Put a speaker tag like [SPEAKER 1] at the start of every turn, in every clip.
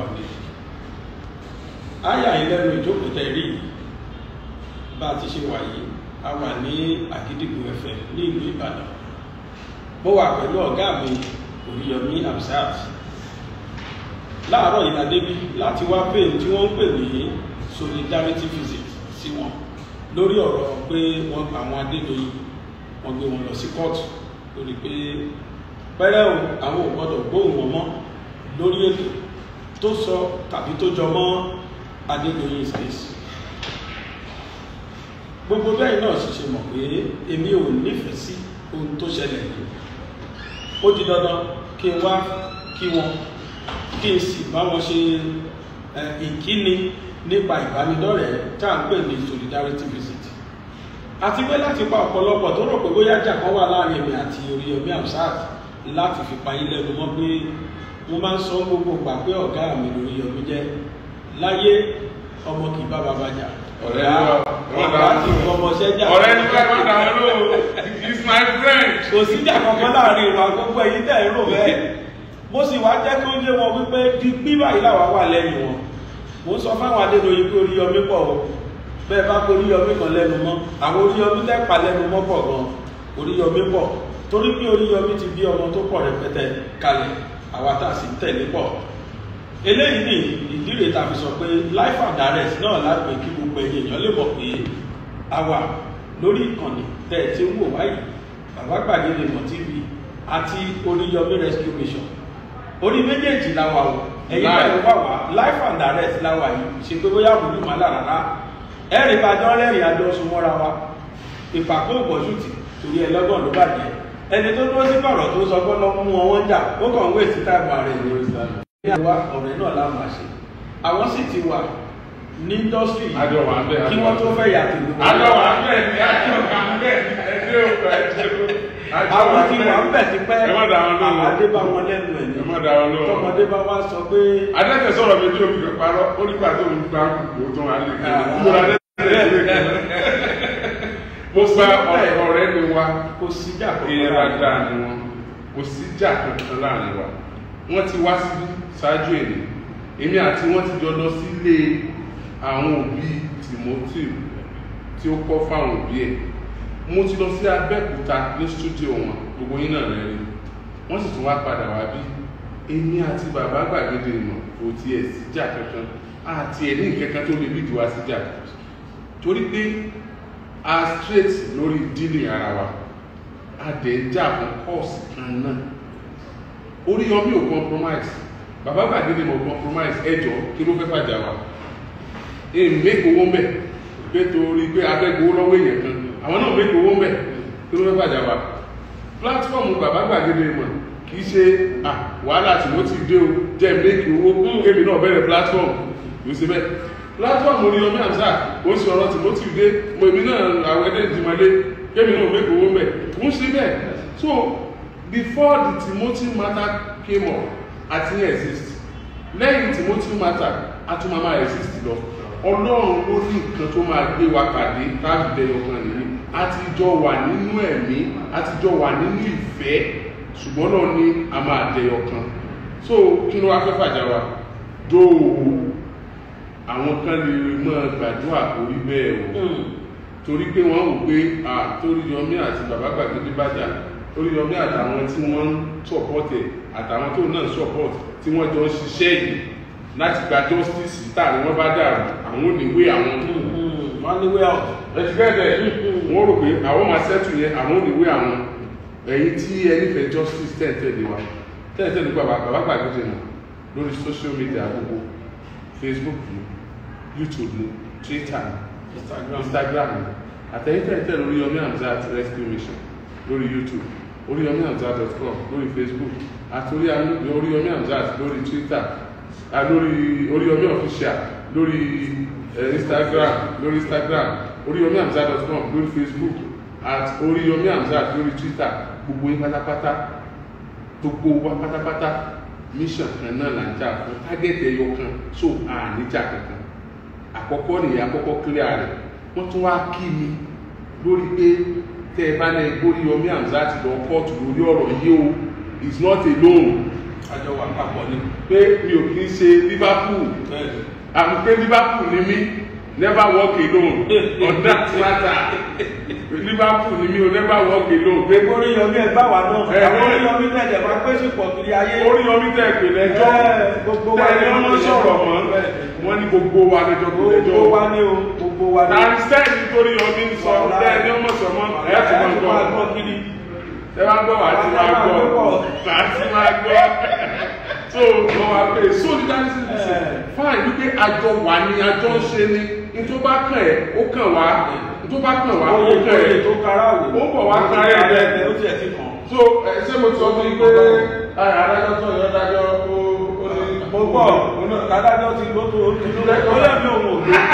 [SPEAKER 1] Foundation. Àyà ìlẹ́nu ìjókòó tẹ̀rí bá ti ṣe wà yìí, a wà ní Àgídìgbò ẹ̀fẹ̀ ní ìlú Ìbàdàn. Mo wà pẹ̀lú ọ̀gá mi Oriyomi Hamzat. Láàárọ̀ ìlàdébí láti wá pè tí wọ́n ń pè ní solidarity visit sí wọn lórí ọ̀rọ̀ pé wọ́n pa àwọn Adédoyin, wọ́n gbé wọn lọ sí kóòtù lórí pé pẹ́rẹ́ o àwọn ò gbọ́dọ̀ gbóhùn wọn mọ́ lórí ètò tó sọ tàbí tó jọ mọ́ Adegoke Çase. Gbogbo bẹ́ẹ̀ náà sì ṣe mọ̀ pé èmi ò nífẹ̀ẹ́ sí ohun tó ṣẹlẹ̀ yìí. Ó di dandan kí n wá kí wọn, kí n sì bá wọn ṣe ìkíni nípa ìbánidọ́rẹ̀ẹ́ tá à ń pè ní solidarity visit. Àti pé láti pa ọ̀pọ̀lọpọ̀ tó rò pé bóyá jà kan wà láàrin èmi àti Oriyomi Hamzat láti fi pa yín lẹ́nu mọ́ pé mo máa ń sọ gbogbo gbà pé ọ̀gá mi Oriyomi jẹ́ láyé ọmọ kì í bá bàbá jà. Ọ̀gá ti ọmọ ṣẹ́jà.
[SPEAKER 2] Ọ̀rẹ́ ni bẹ́ẹ̀ máa dà ló, he's my friend.
[SPEAKER 1] Kò sí ìjà kankan láàrin ìwà gbogbo ẹ̀yin tẹ̀ ń rò bẹ́ẹ̀. Mo sì wá jẹ́ kí ó yé wọn wípé bí báyìí làwa wà lẹ́yìn wọn. Mo ń sọ fáwọn Adédoyin pé Oriyomi pọ̀ o. Bẹ́ẹ̀ bá pé Oriyomi kan lẹ́nu mọ́. Àwọn Oriyomi tẹ́pa lẹ́nu mọ́ pọ̀ gan. Oriyomi pọ̀. Torí pé Oriyomi ti bí ọmọ tó pọ̀ rẹpẹtẹ kalẹ̀. Àwa tá a sì tẹ̀lé pọ̀. Eléyìí ni ìdíre ta fi sọ pé life and direct náà lágbè kí gbogbo èèyàn lè mọ̀ pé a wà lórí ìkànnì tẹ̀ tí ń wò wáyé Bàbá Gbàgede Ìmọ̀ TV àti Oriyomi Rescue Mission. Orí méjèèjì la wà o, ẹ̀yin bẹ̀rù wà wá life and direct la wà yìí ṣe pé bóyá wùdú má lára ẹ̀rìn bàjọ́ rẹ̀rìn àjọ súnmọ́ra wa ìpàkó ìbọ̀ṣùtì torí ẹlọ́gbọ̀n ló bàjẹ́ ẹni tó dúró sí kọ̀rọ̀ tó sọ gbọ́dọ̀ mú wọn jà ó kàn wé sí táìmù ààrẹ ìlú ìsàlẹ̀. Ní àwa ọ̀rẹ́ náà láwọn àṣẹ àwọn sì ti wà ní indọ́sítírì kí wọ́n tó fẹ́ yàtọ̀ lóko.
[SPEAKER 2] Àjọwà bẹ́ẹ̀ ni àjọwà bẹ́ẹ̀ ni ẹ̀dẹ́ òkú
[SPEAKER 1] àwọn tí wà ń bẹ̀ ti pẹ́ àmàdé bá wọn lẹ́nu ẹ̀ ní tọmọdé bá wá sọ pé.
[SPEAKER 2] Adẹ́tẹ̀ sọ̀rọ̀ méjì omi kan parọ́ ó nígbà tó ń gba kò tó wà lè mo gba ọ̀rẹ́ ni wa
[SPEAKER 1] kò síjà
[SPEAKER 2] ìyẹn dáa ni wọn kò síjà kankan láàrin wa wọ́n ti wá síbí ṣáájú èmi àti wọ́n ti jọ lọ sílé àwọn òbí Timothy tí ó kọ́ fáwọn òbí ẹ̀ mo ti lọ sí Abẹ́òkúta ní stúdíò wọn gbogbo yín náà rẹ̀ wọ́n sì tún wá padà wá bí èmi àti Bàbá Gbàgede Ìmọ̀ kò tiẹ̀ síjà kankan àti ẹ̀ ní nǹkankan tó lè bí ìdíwá síjà torí pé a straight lórí dílé ara wa a dẹ̀ ń jà fún kọ́ọ̀sì kan náà. Oriyomi ò compromise, Bàbá Gbàgede Ìmọ̀ compromise ẹjọ́ kí ló fẹ́ fàjà wa èmi mẹ́kọ̀ owó mẹ́ pé torí pé abẹ́gbowó lọ́wọ́ èèyàn kan àwọn náà mẹ́kọ̀ owó mẹ́ kí ló fẹ́ fàjà wa. Platform Bàbá Gbàgede Ìmọ̀ kì í ṣe wàhálà tí mo ti dé o jẹ́ mẹ́kọ̀ owó kémi náà bẹ̀rẹ̀ platform yóò ṣe bẹ́ẹ̀. Platform Oriyomi Hamzat ó sì ọ̀rọ̀ tí mo ti dé mo èmi náà àwọn ẹ̀dẹ́ ìdìmọ̀lé kémi náà mẹ́kọ̀ owó mẹ́ ń ṣe bẹ́ẹ̀. So before the Timothy matter came up, àti exist. Lẹ́yìn Timothy matter, àti mama exist lọ. Ọlọ́run ló ní nǹkan tó máa gbé wa pàdé láti bẹ̀rẹ̀ ọkàn nìyí. A ti jọ wà nínú ẹ̀mí, a ti jọ wà nínú ìfẹ́, ṣùgbọ́n náà ní a máa dẹ ọkàn. So kí ló wá fẹ́ fàjà wa? Dóòwò àwọn kan lè máa gbàdúrà orí bẹ́ẹ̀ o. Torí pé wọ́n wò pé Oriyomi àti Bàbá Gbàgede bàjá. Oriyomi àtàwọn tí wọ́n ń sọ̀pọ̀tẹ̀ àtàwọn tó náà sọ̀pọ̀tẹ̀ tí wọ́n jọ ń ṣiṣẹ́ yìí láti gba justice táàrí wọ́n bá dàrú àwọn oníwé àwọn
[SPEAKER 1] wọ́n níwé àwọn
[SPEAKER 2] ẹ̀tìgẹ́dẹ̀ wọ́n rò pé àwọn máa ṣẹ́tù yẹn àwọn oníwé àwọn ẹ̀yìn tí ẹni fẹ́ justice tẹ̀tẹ̀lé wa tẹ̀tẹ̀lé Bàbá Gbàgede Ìmọ̀ lórí social media gbogbo Facebook ni YouTube ni Twitter ni Instagram ni àtẹ̀yìn tẹ̀tẹ̀lé Oriyomi Hamzat Rescue Mission lórí YouTube oriyomihamzat.com lórí Facebook àti Oriyomi Hamzat lórí Twitter lórí Oriyomi official lórí Instagram oriyomihamzat.com lórí Facebook àti Oriyomi Hamzat lórí Twitter gbogbo yín pátápátá gbogbo wa pátápátá mission kan náà là ń jà fún target ẹyọ kan so àníjà kankan àkọ́kọ́ nìyẹn àkọ́kọ́ clear rẹ̀ wọ́n tún wá kí mi lórí pé tẹ́ ẹ bá ní Oriyomi Hamzat lọ kóòtù lórí ọ̀rọ̀ yìí o is not alone
[SPEAKER 1] àjọ wà papọ̀ ni.
[SPEAKER 2] pé mi ò kí ń ṣe Liverpool àmì pé Liverpool ni mí never walk alone on that matter. Liverpool ni mi ò never walk alone.
[SPEAKER 1] pé Oríyọmí ẹ bá wà náà àwọn Oríyọmí náà dẹ̀ máa pèsè pọ̀ kiri ayé.
[SPEAKER 2] Oríyọmí tẹ̀ pé lẹ́jọ́
[SPEAKER 1] gbogbo wa
[SPEAKER 2] tẹ̀ ní ọmọ sọ̀rọ̀ mọ́ wọ́n ní gbogbo wa lẹ́jọ́ tó lẹ́jọ́.
[SPEAKER 1] gbogbo wa ní o gbogbo wa ní.
[SPEAKER 2] tàbí sẹ́ẹ̀dì torí Oríyọmí ń sọ tẹ̀ ní ọmọ sọ̀mọ́ ẹ̀ tó máa gbọ́
[SPEAKER 1] kiri.
[SPEAKER 2] ẹ máa gbọ́ wà á ti máa gbọ́ so wọ́n wá pé solidarity fine wípé àjọ wà ní àjọ ń ṣe ni nítorí bá kàn ẹ́ ó kàn wá nítorí bá kàn wá ó kàn ẹ́
[SPEAKER 1] tó kára wò
[SPEAKER 2] ó bọ̀ wá kára ẹ̀
[SPEAKER 1] ó tiẹ̀ ti kàn.
[SPEAKER 2] so ṣé mo sọ fún yín pé adájọ́ tó yọ dájọ́ ó ní.
[SPEAKER 1] mo gbọ́ adájọ́ ti gbó tó ó lẹ́mí òun ò gbé.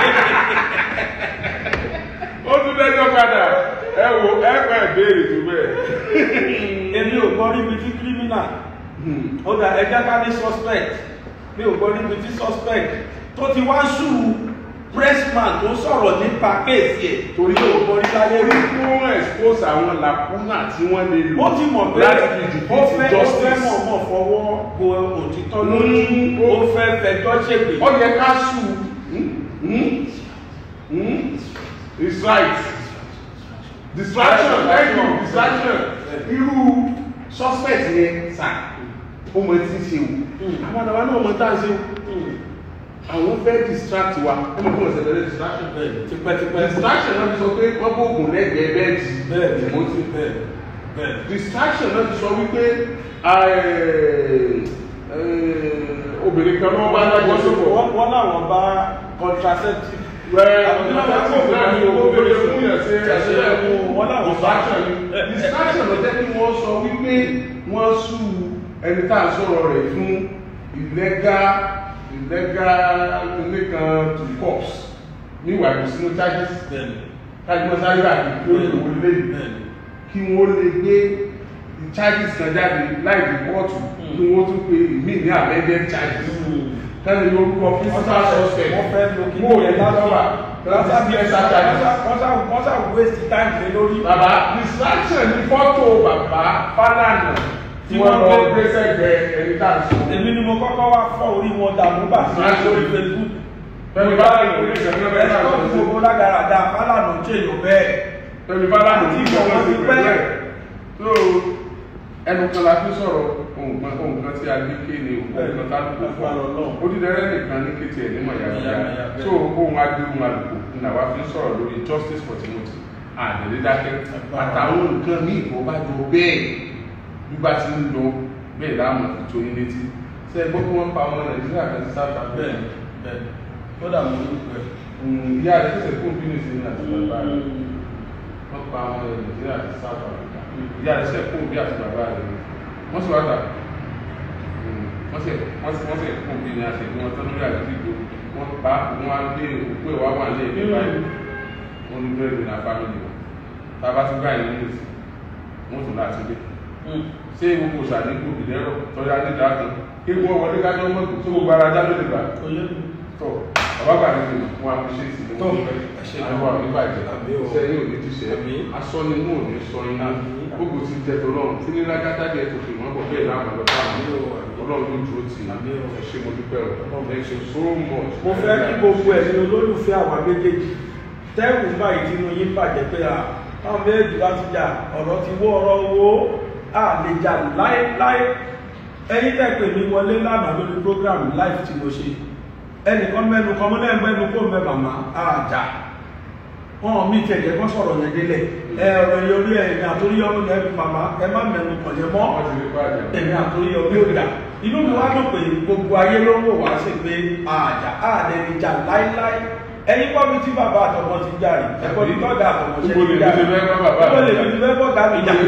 [SPEAKER 2] ó tún dẹ́jọ́ padà ẹ wo ẹ pẹ́ ìbéèrè tó bẹ́ẹ̀.
[SPEAKER 1] èmi ò gbọ́ níbi tí criminal ó dà ẹjẹ́ ká ní suspect mi ò gbọ́ níbi tí suspect tó ti wá ṣù pressman tó sọ̀rọ̀ nípa kéèsì ẹ̀
[SPEAKER 2] torí
[SPEAKER 1] ò gbọ́ ní láyé
[SPEAKER 2] orí fún expose àwọn làkúnà tí wọ́n lè lò
[SPEAKER 1] ó ti mọ̀ pé
[SPEAKER 2] láti fi defeat justice.
[SPEAKER 1] ó fẹ́ mọ̀ fọwọ́ bo òtítọ́ lórí ó fẹ́ fẹjọ́ ṣègbè.
[SPEAKER 2] ó yẹ ká ṣù is right distraction thank you distraction irú suspect yẹn sà ó mọ tí ń ṣe o àwọn àdàbà náà mọ tá à ń ṣe o àwọn fẹ́ distract wa ẹ mọ̀ fún ọ̀sẹ̀ bẹ̀rẹ̀ distraction
[SPEAKER 1] tipẹ́tipẹ́
[SPEAKER 2] distraction náà ti sọ pé wọ́n bó oògùn lẹ́gbẹ̀ẹ́ bẹ́ẹ̀dì
[SPEAKER 1] bẹ́ẹ̀
[SPEAKER 2] distraction náà ti sọ wípé obìnrin kan náà bá dájọ́ sọ́kọ̀
[SPEAKER 1] wọ́n láwọn bá contraceptive
[SPEAKER 2] distraction ló jẹ́ kí wọ́n sọ wípé wọ́n sú ẹni tá à ń sọ̀rọ̀ rẹ̀ fún illegal nìkan to cops ní ìwà ìbùsínú charges kájúmọ́ sáré àti lórí ìwò lè kí wọ́n lè gbé charges kan jáde láì di kóòtù kí wọ́n tún pe ìmí ní amended charges tẹ́lẹ̀ lórúkọ physical suspect mú òye lásọ̀wà láti ẹ̀sà charges.
[SPEAKER 1] wọ́n sá waste time lé lórí.
[SPEAKER 2] bàbá distraction ní fọ́tò bàbá Fálànà tí wọ́n lọ gbé sẹ́gbẹ̀ẹ́ ẹni tá à ń sọ.
[SPEAKER 1] èmi ni mo kọ́kọ́ wá fọ́ orí wọn dànù bà sí lórí Facebook.
[SPEAKER 2] Fẹ́mi Fálànà kò ní ìṣẹ̀lẹ̀ bẹ́ẹ̀ náà
[SPEAKER 1] lọ sí gbogbo lágàràdà Fálànà ń ṣèyàn bẹ́ẹ̀.
[SPEAKER 2] Fẹ́mi Fálànà tí ìjọba ti pẹ́ so ẹnu kan la fi sọ̀rọ̀ ohun kan tí a gbé kéde ohun kan tá a dúró fún ọ odídẹrẹ́ nìkan ní kété ẹ̀ ní mọ̀yàmọ̀yà so ohun adé ohun àlùkò ní àwa fi sọ̀rọ̀ lórí justice for Timothy àdélédákẹ́ àtàwọn nǹkan ní ìfowópamọ́ bẹ́ẹ̀ gbígbà tí ń lọ bẹ́ẹ̀ láàmú ètò yín létí ṣe gbọ́ pé wọ́n pa ọmọ Nàìjíríà kan sí South Africa.
[SPEAKER 1] bẹ́ẹ̀ ó dà mọ́ orúkọ ẹ̀.
[SPEAKER 2] ìyá rẹ̀ ṣẹ̀ṣẹ̀ kún bínú sí ní àti bàbá rẹ̀ wọ́n pa ọmọ Nàìjíríà sí South Africa ìyá rẹ̀ ṣẹ̀ kún bí àti bàbá rẹ̀ wọ́n sì wá gbà wọ́n sì kún bí ní àti ìgbìmọ̀ tó lórí àdúgbò wọ́n pa wọ́n á gbé òkú ìwà wà ní ẹ̀mí báyìí wọ́n ní bẹ́ẹ̀ ní àfámìlì wọn tá a bá tún gbà yín nìyí wọ́n tún láti dé ṣé gbogbo ṣàní gbòbí lẹ́rọ tọ́jà nígbà kan kí wọ́n wọlé kájọ́ mọ́tò tó gbogbo ara já lóde gbà tọ́ àbábà nínú wọn àfiṣe sí ní wọ́n fẹ́ àwọn àbíbàjẹ́ sẹ́yìn òní ti ṣe aṣọ ni mú òní sọ iná gbogbo ti jẹ tọ́lọ́run tí ní lágátá jẹ tó fi wọ́n bọ̀ bẹ́ẹ̀ láwọn ọ̀dọ́ Ọlọ́run ló dúró tì ẹ ṣe mo dúpẹ́ o ẹ ṣe so much.
[SPEAKER 1] mo fẹ́ kí gbogbo ẹ̀yin olólùfẹ́ àwọn méjèèjì tẹ́wù báyìí tí inú yín bàjẹ́ pé àwọn méjèèjì bá ti jà ọ̀rọ̀ ti wọ́ ọ̀rọ̀ owó lè jà láéláé ẹ̀yin tẹ́ pè mí wọlé lánàá lórí program live tí mo ṣe ẹnìkan mẹ́nu kan mọ́lẹ́ mẹ́nu kó mẹ́ màmá àjà wọn mi tẹ̀jẹ̀ kọ́ sọ̀rọ̀ yẹn délẹ̀ ọ̀rọ̀ yorí ẹ̀mí àtóríyọ́mú ní ẹbí màmá ẹ má mẹ́nu kàn yẹn mọ́ ẹ̀mí àtóríyọ́mú ó dà inú mi wá dùn pé gbogbo ayé ló ń wò wá sí pé àjà àdẹni jà láíláí ẹ̀yin kọ́ mi tí bàbá àtọmọ ti jà rí ẹ̀kọ́ ní tọ́gà àtọmọ ṣe ti jà rí ó lè fi fẹ́ bọ́gà mi jà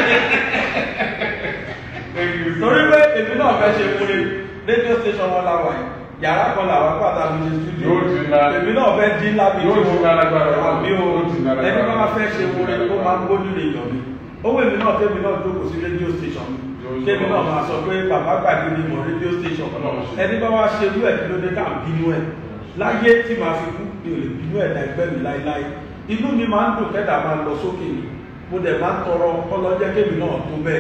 [SPEAKER 1] torí pé èmi náà fẹ́ ṣe múre rédíò station wọn láwà yìí yàrá kan làwọn pàtàkì ṣe studio èmi náà fẹ́ dín lábì tí mo àmì o ẹni bá máa fẹ́ ṣe múre ó máa ń gbójú lè yàn mí owó èmi náà kémi náà jókòó sí rédíò station mi kémi náà máa sọ pé bàbá gbàgbé ni mo rédíò station ẹni bá wá ṣe irú ẹ̀ kí ló dé ká bínú ẹ̀ láyé tí màá fi kú mi ò lè bínú ẹ̀ láìpẹ́ mi láíláí inú mi máa ń dùn kẹ́dà máa lọ sókè ni mo dẹ̀ máa ń tọrọ kọ́lọ́jẹ́ kémi náà tó bẹ́ẹ̀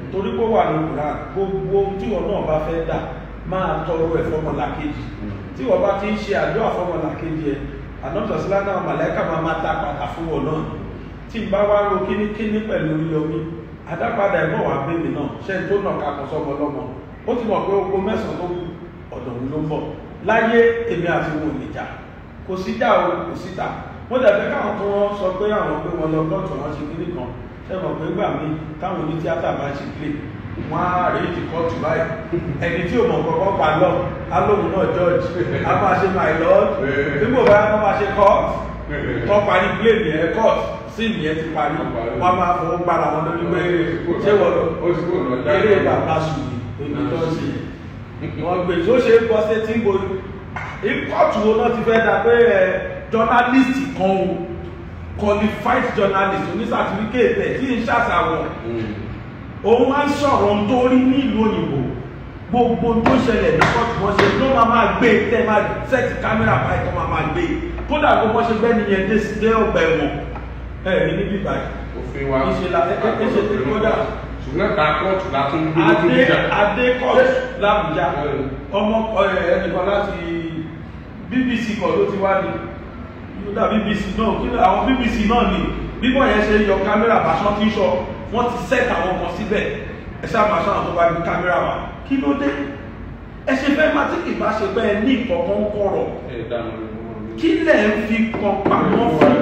[SPEAKER 1] torí pé wà ní Kùránì gbogbo tí wọn náà bá fẹ́ dà máa tọrọ ẹ̀ fọmọlàkejì tí wọn bá ti ń ṣe àdúrà fọmọlàkejì ẹ̀ ànájọ́sílá náà màláíkà máa ta pàtà fún wọn náà tí n bá wá ro kíníkíní pẹ̀lú Oríyọmí adápadà ẹ̀mọ́ wà bèbè náà ṣe tó náà kakọ̀ sọmọ lọ́mọ ó ti mọ̀ pé ogun mẹ́sàn-án tó ọ̀dọ̀ mi ló ń bọ̀ láyé èmi àti wọn ò lè jà kò síjà o kò síta wọ́n dẹ̀ fẹ́ káwọn tó wọ́n sọ pé àwọn pé wọn lọ lọ́tọ̀ wọn ṣe kíní kan ṣe mọ̀ pé gbà mí táwọn oní tíátà bá ṣe play wọ́n á rí ìdí kọ́ọ̀tù báyìí ẹni tí ò mọ̀ kọ́kọ́ pa lọ alóhùn náà George a máa ṣe my lord nígbò bá wọn máa ṣe court tó parí play nìyẹn court sí ìyẹn ti parí wọn máa fọwọ́ gbára wọn lórí pé ṣé wọ́n eré bàbá sùn èmi tó ń ṣe wọ́n gbé tó ṣe ń bọ́ sí tí ń bo ìkọ́ọ̀tù wo náà ti fẹ́ dà pé journalist kan o qualified journalist oní certificate ẹ̀ tí ń ṣàṣàwọ̀ òun máa ń sọ̀rọ̀ tó rí ní ìlú òyìnbó gbogbo tó ṣẹlẹ̀ ní kọ́ọ̀tù wọ́n ṣe ló máa gbé tẹ́ máa sẹ́ẹ̀tì kámẹ́rà báyìí tó máa gbé kódà kó wọ́n ṣe gbẹ́ni yẹn dé ọgbà ẹ̀wọ̀n ẹ̀rí níbí báyìí
[SPEAKER 2] òfin wa
[SPEAKER 1] ìṣẹ̀lẹ̀ ẹ̀ṣẹ̀ tó kọjá
[SPEAKER 2] ṣùgbọ́n ká kóòtù látún ní ojú ìjà
[SPEAKER 1] adé kọ́ọ̀tù l'Àbújá ọmọ ẹnìkan láti BBC kan ló ti wá ní yóò BBC náà kí àwọn BBC náà ní bíbọ̀ yẹn ṣe yọ kámẹ́rà bàṣán tí ń sọ wọ́n ti set àwọn ọmọ síbẹ̀ ẹ̀ṣẹ́ àmàṣán àwọn tó bá gbé kámẹ́rà wá kí ló dé ẹ ṣe fẹ́ máa tí kì bá ṣe bẹ́ẹ̀ ní ìkọ̀kan kọ̀rọ̀ kí lẹ̀ ń fi kan pamọ́ fún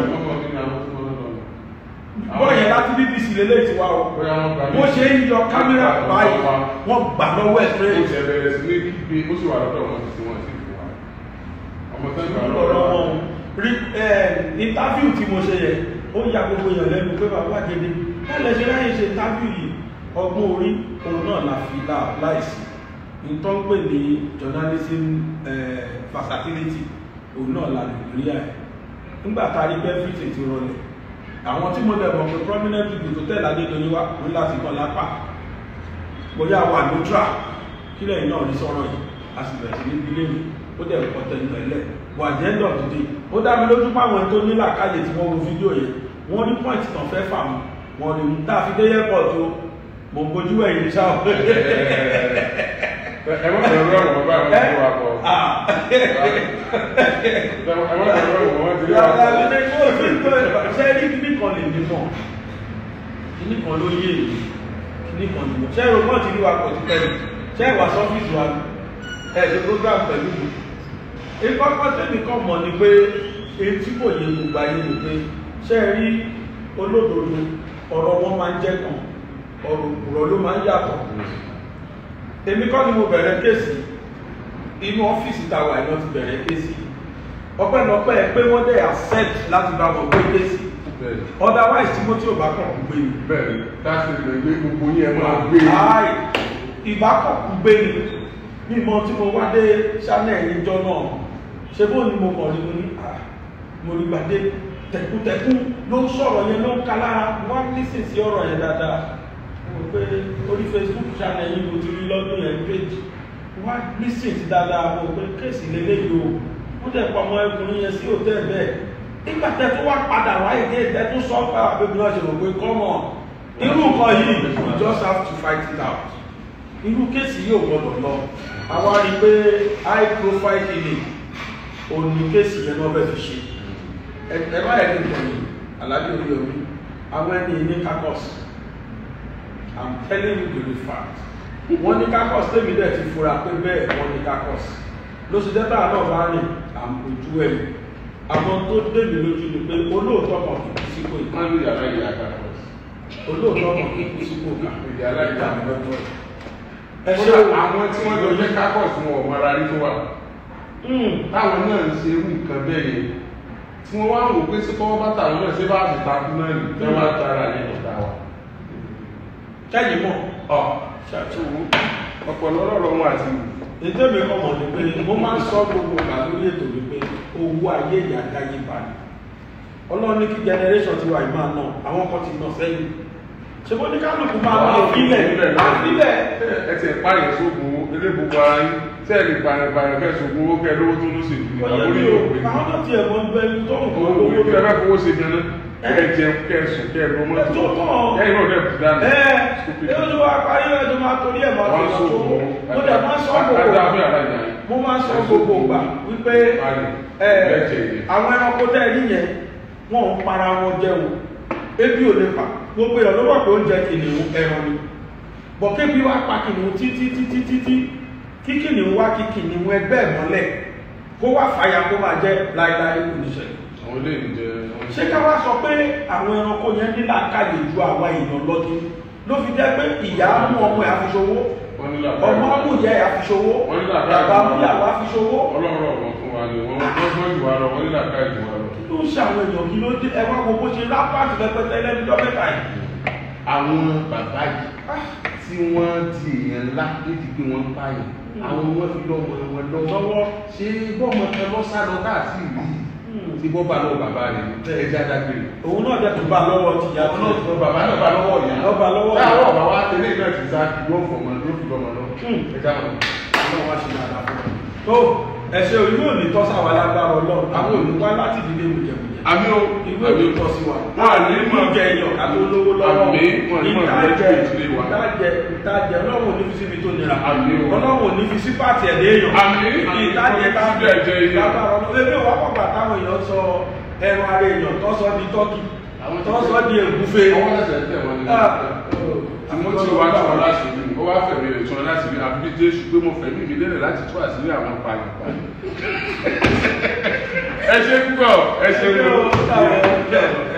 [SPEAKER 1] bọ́ọ̀yẹ̀ láti BBC lélẹ́ ti wá o wọ́n ṣe ń yọ kámẹ́rà báyìí wọ́n gbà lọ́wọ́ ẹ̀ pé
[SPEAKER 2] ó ṣe bẹ̀rẹ̀ sí ní kígbe ó sì wà lọ́dọ̀ wọn tí wọ́n sì fi wá ọmọ tó ń gbà lọ́dọ̀ wọn
[SPEAKER 1] rí interview tí mo ṣe yẹ ó ya gbogbo èèyàn lẹ́nu pé bàbá gidi ẹ̀lẹ́ ṣe láyé ṣe interview yìí ọgbọ́n orí òun náà la fi láìsí tó ń pè ní journalism versatility òun náà la lè rí ẹ̀ nígbà tá a rí bẹ́ẹ̀ fìtì ti rọlẹ̀ àwọn tí mo lẹ̀mọ̀ pé prominent people tó tẹ̀lé Adédoyin wá ní láti kọ́ lápá bóyá wà neutral kí lẹ́yìn náà ní sọ̀rọ̀ yìí a sì bẹ̀rẹ̀ sí ní ilé mi ó dẹ̀ pọ̀ tẹ̀lé ẹ̀lẹ́ wà jẹ́ndọ̀ dìde ó dá mi lójú páwọn tó ní làkàyè tí wọ́n wo fídíò yẹn wọ́n ní point tàn fẹ́ fà mú wọn rí mú tá a fi dé airport tó mo bójú ẹ̀yìn ṣá o.
[SPEAKER 2] ẹ má bẹ̀rù ọ̀rọ̀ bá àwọn ìlú wa kọ. ẹ má bẹ̀rù ọ̀rọ̀ wọn ti rí wa kọ.
[SPEAKER 1] ṣé ní kíní kan lè ní mọ̀ kíní kan ló yé èyí kíní kan lè mọ̀ ṣé ẹ̀rọ kan ti rí wa pọ̀ ti pẹ́ ṣé ìwà sọ́fíìsì wa ẹ̀ ṣe program pẹ̀lú mi. ìkọ́kọ́ tẹ́lẹ̀ kan mọ̀ ni pé èyí tí kò yé gbogbo ayé ni pé ṣé ẹ rí olódodo ọ̀rọ̀ wọn máa ń jẹ́ kan ọ̀rọ̀ òpùrọ̀ ló máa ń yàtọ̀. èmi kọ́ ni mo bẹ̀rẹ̀ kéèsì inú ọ́fíìsì tàwa ìná ti bẹ̀rẹ̀ kéèsì ọpẹ́lọpẹ́ pé wọ́n dẹ̀ accept láti bá wọn gbé kéèsì otherwise tí mo tí ò bá kàn kú gbé ni.
[SPEAKER 2] bẹ́ẹ̀ni láti lè gbé gbogbo yẹn máa gbé ni.
[SPEAKER 1] ìbá kàn kú gbé ni mímọ tí mo wá dé channel níjọ náà ṣe bó ni mo kàn ní mo rí gbàdé tẹkùtẹkùn ló ń sọ̀rọ̀ yẹn ló ń ka lára wọ́n lísìn sí ọ̀rọ̀ yẹn dáadáa mo pé orí Facebook channel yìí mo ti rí lọ́dún yẹn page wọ́n lísìn sí dáadáa mo pé kéèsì lélẹ́yìí o wọ́n dẹ̀ pa ọmọ ẹkùnrin yẹn sí hòtẹ́ẹ̀ bẹ́ẹ̀ nígbà tẹ́ tó wá padà wáyé dé tẹ́ tó sọ pé àbẹ́bí náà ṣe rò pé kọ́mọ̀ irú nǹkan yìí you just have to fight it out irú kéèsì yìí ò gbọdọ̀ lọ àwa rí i pé high profile killing òní kéèsì yẹn náà bẹ́ẹ̀ fi ṣe ẹ má yẹ kí n tẹ̀lé Alhaji Oriyomi àwọn ẹni ní kakọ́s I'm telling you the fact wọ́n ní kakọ́s tẹ́mi dẹ̀ ti fura pé bẹ́ẹ̀ wọ́n ní kakọ́s lóṣù dẹ́tà náà bá rìn àmójú ẹ̀ àwọn tó débi lójú ni pé olóòótọ́ kan kì í sípò ìka
[SPEAKER 2] wọ́n ní yàrá ìyá kakọ́s
[SPEAKER 1] olóòótọ́ kan kì í sípò ìka
[SPEAKER 2] yàrá ìyá kakọ́s
[SPEAKER 1] ẹ̀ṣẹ́
[SPEAKER 2] àwọn tí wọ́n jọ jẹ́ kakọ́s wọn ò mọra rí tó wà táwọn náà ń ṣe irú nǹkan bẹ́ẹ̀ yẹn tí wọ́n wá ń wò pé sí kọ́wọ́ bá tàwọn náà ṣé bá ti takú náà nì tẹ́ wá tara ní ọ̀dà wa.
[SPEAKER 1] kẹ́yìn mọ̀
[SPEAKER 2] ṣàtúwò ọ̀pọ̀lọpọ̀ wọn àti wù.
[SPEAKER 1] ètò mi kọ́ mọ̀ ní pé mo máa ń sọ gbogbo ìgbà lórí ètò mi pé owó ayé ìyàgá yí balẹ̀ ọlọ́run ní kí generation ti wà ìmáà náà àwọn kan ti nà sẹ́yìn ṣe bó ní kálukú máa ń lọ sílẹ̀ àfilẹ̀.
[SPEAKER 2] ẹ ti parí ìṣògùn elébùkún ara yín sẹ́ẹ̀lì pàrẹ̀pàrẹ̀ fẹ́ ṣògùn owó kẹ́ lówó tó ló sì fi
[SPEAKER 1] àwọn náà ti ẹ̀mọ́ ń bẹ tó ń kọ́
[SPEAKER 2] owó kí ẹ fẹ́ fowó ṣe gan náà. jẹun kẹsùn kẹ ló mọ tó kẹyìn náà dẹbù dání.
[SPEAKER 1] ẹ ló wá parí ẹjọ́ máa torí ẹ̀ máa fi ṣòwò mo dẹ̀ máa sọ gbogbo mo máa sọ gbogbo gbà wípé àwọn ẹranko tẹ́ ẹ níyẹn wọn ò para wọn jẹun ebi ò lè pa gbogbo èèyàn ló wà pé oúnjẹ kìnìún ẹran ni bọ̀kébí wá pa kìnìún títí kí kìnìún wá kí kìnìún ẹgbẹ́ ẹ̀ mọ́lẹ̀ kó wá fàyà kó máa jẹ́ láíláí oníṣẹ́.
[SPEAKER 2] àwọn ilé ìjẹ.
[SPEAKER 1] ṣé ká wá sọ pé àwọn ẹranko yẹn ní làákàyè ju àwa èèyàn lọ́dún ló fi jẹ́ pé ìyá mú ọmọ ẹ̀ àfiṣòwò ọmọ mú ìyá ẹ̀ àfiṣòwò bàbá mú ìyàwó àfiṣòwò.
[SPEAKER 2] ọlọ́run ọ̀gbọ̀n fún wa ni wọ́n gbọ́n jù wá lọ wọ́n ní làákàyè jù wá lọ.
[SPEAKER 1] kí ló ń ṣe àwọn èèyàn kí ló dé ẹwà wo bó ṣe lápáàtì pẹpẹtẹ lẹ́nudọ́ mẹ́ta yìí.
[SPEAKER 2] àwọn bàbá yìí tí wọ́n di èèyàn ńlá nídìí pé wọ́n ń pààyàn àwọn wọn fi lọ́mọ wọn lọ́wọ́ ṣé bọ́mọ kan lọ́sà lọ káàkiri rí tí bọ́ bá lọ́wọ́ bàbá rẹ̀ ẹja dágbére.
[SPEAKER 1] òun náà jẹ́ tó bá lọ́wọ́ ti yá tó.
[SPEAKER 2] bàbá náà bá lọ́wọ́ ìyá.
[SPEAKER 1] lọ́ba lọ́wọ́
[SPEAKER 2] ìyá. báwo bàbá wa tẹ̀lé náà ti sá yóò fọmọ ló fi lọ́mọ lọ. ẹja wọn.
[SPEAKER 1] ọlọ́run wá sí ní àdàpọ̀. tó ẹ̀ṣẹ̀ òyìn yóò ní tọ́sà wà lágbára ọlọ́run àwọn òní wá láti dìde wùjẹ̀wùjẹ̀.
[SPEAKER 2] àmì o
[SPEAKER 1] ìwé òní tọ́ sí wa.
[SPEAKER 2] wọn à ní mọ̀
[SPEAKER 1] jẹ èèyàn ká tó lówó lọ́wọ́.
[SPEAKER 2] àmì wọn ní mọ̀
[SPEAKER 1] ìtajẹ ọlọ́run ò ní fi síbi tó nira.
[SPEAKER 2] àmì o
[SPEAKER 1] ọlọ́run ò ní fi sí pàtì ẹ̀dẹ́ èèyàn.
[SPEAKER 2] àmì
[SPEAKER 1] ìtajẹ lágbára ọlọ́run ebi wà pàpà táwọn èèyàn sọ ẹran ara èèyàn tó sọ di tọ́kì tó sọ di ègúfe.
[SPEAKER 2] ọwọ́ ẹsẹ̀ tẹ̀ wọ́n ní àmọ́ tí o wá tí wọ́n láti rí o wá fẹ̀mí rẹ̀ tí wọ́n láti rí àbí jésù pé mo fẹ̀mí mi lélẹ̀ láti tú àṣírí àwọn pààyàn. ẹ ṣe púpọ̀ ẹ ṣe púpọ̀.